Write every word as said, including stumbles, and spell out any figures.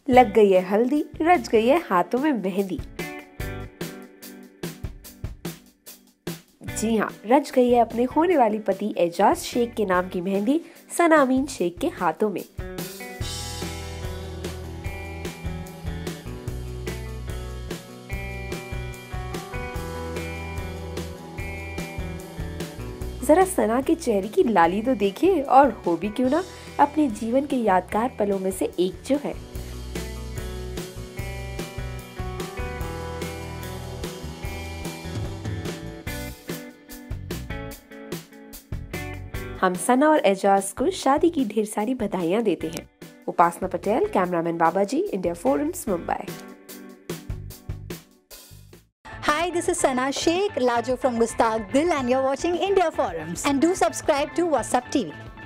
लग गई है हल्दी, रच गई है हाथों में मेहंदी। जी हाँ, रच गई है अपने होने वाली पति एजाज शेख के नाम की मेहंदी सना अमीन शेख के हाथों में। जरा सना के चेहरे की लाली तो देखिए, और हो भी क्यों ना अपने जीवन के यादगार पलों में से एक जो है। हम सना और एजाज को शादी की ढेर सारी बधाइयां देते हैं। Upasana Patel, cameraman Babaji, India forums, Mumbai. Hi, this is Sana Sheikh, Lajo from Gustaq Dil, and you're watching India Forums. And do subscribe to WhatsApp T V.